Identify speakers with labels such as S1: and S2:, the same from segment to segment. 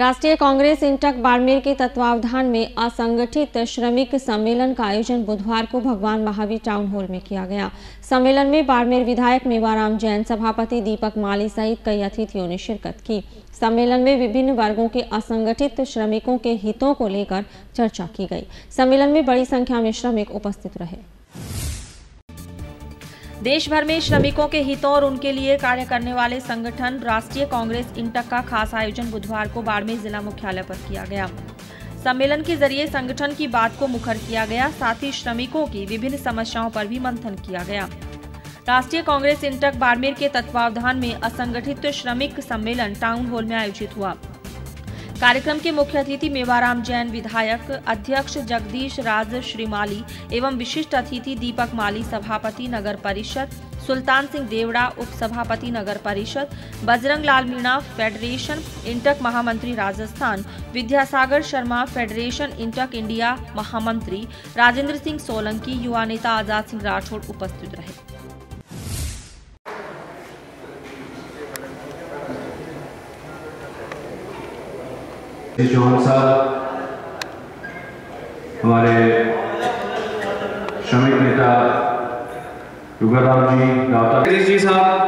S1: राष्ट्रीय कांग्रेस इंटक बाड़मेर के तत्वावधान में असंगठित श्रमिक सम्मेलन का आयोजन बुधवार को भगवान महावीर टाउन हॉल में किया गया। सम्मेलन में बाड़मेर विधायक मेवाराम जैन, सभापति दीपक माली सहित कई अतिथियों ने शिरकत की। सम्मेलन में विभिन्न वर्गों के असंगठित श्रमिकों के हितों को लेकर चर्चा की गई। सम्मेलन में बड़ी संख्या में श्रमिक उपस्थित रहे। देश भर में श्रमिकों के हितों और उनके लिए कार्य करने वाले संगठन राष्ट्रीय कांग्रेस इंटक का खास आयोजन बुधवार को बाड़मेर जिला मुख्यालय पर किया गया। सम्मेलन के जरिए संगठन की बात को मुखर किया गया, साथ ही श्रमिकों की विभिन्न समस्याओं पर भी मंथन किया गया। राष्ट्रीय कांग्रेस इंटक बाड़मेर के तत्वावधान में असंगठित श्रमिक सम्मेलन टाउन हॉल में आयोजित हुआ। कार्यक्रम के मुख्य अतिथि मेवाराम जैन, विधायक अध्यक्ष जगदीश राज श्रीमाली एवं विशिष्ट अतिथि दीपक माली, सभापति नगर परिषद, सुल्तान सिंह देवड़ा उप सभापति नगर परिषद, बजरंग लाल मीणा फेडरेशन इंटक महामंत्री Rajasthan, Vidyasagar Sharma federation INTUC India महामंत्री, राजेंद्र सिंह सोलंकी, युवा नेता आजाद सिंह राठौड़ उपस्थित रहे।
S2: चौहान साहब, हमारे श्रमिक नेता युगराम जी साहब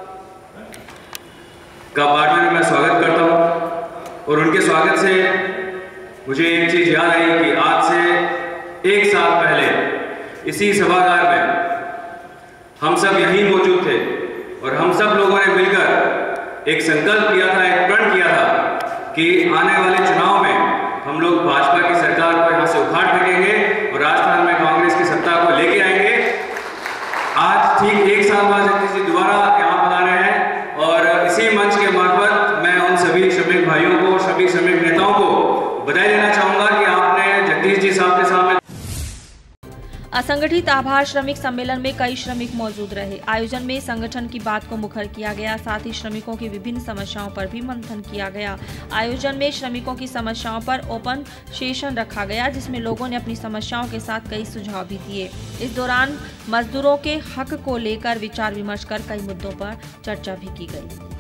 S2: का बाड़मेर में मैं स्वागत करता हूं। और उनके स्वागत से मुझे एक चीज याद आई कि आज से 1 साल पहले इसी सभागार में हम सब यहीं मौजूद थे और हम सब लोगों ने मिलकर एक संकल्प किया था, एक प्रण किया था कि आने वाले चुनाव में हम लोग भाजपा की सरकार को यहां से उखाड़ फेंकेंगे और राजस्थान में कांग्रेस की सत्ता को लेके आएंगे। आज ठीक 1 साल बाद जगदीश जी दोबारा यहां बना रहे हैं और इसी मंच के मार्फत मैं उन सभी श्रमिक भाइयों को, सभी श्रमिक नेताओं को बधाई देना चाहूंगा कि आपने जगदीश जी साहब के सामने।
S1: असंगठित आभार श्रमिक सम्मेलन में कई श्रमिक मौजूद रहे। आयोजन में संगठन की बात को मुखर किया गया, साथ ही श्रमिकों की विभिन्न समस्याओं पर भी मंथन किया गया। आयोजन में श्रमिकों की समस्याओं पर ओपन सेशन रखा गया, जिसमें लोगों ने अपनी समस्याओं के साथ कई सुझाव भी दिए। इस दौरान मजदूरों के हक को लेकर विचार विमर्श कर कई मुद्दों पर चर्चा भी की गई।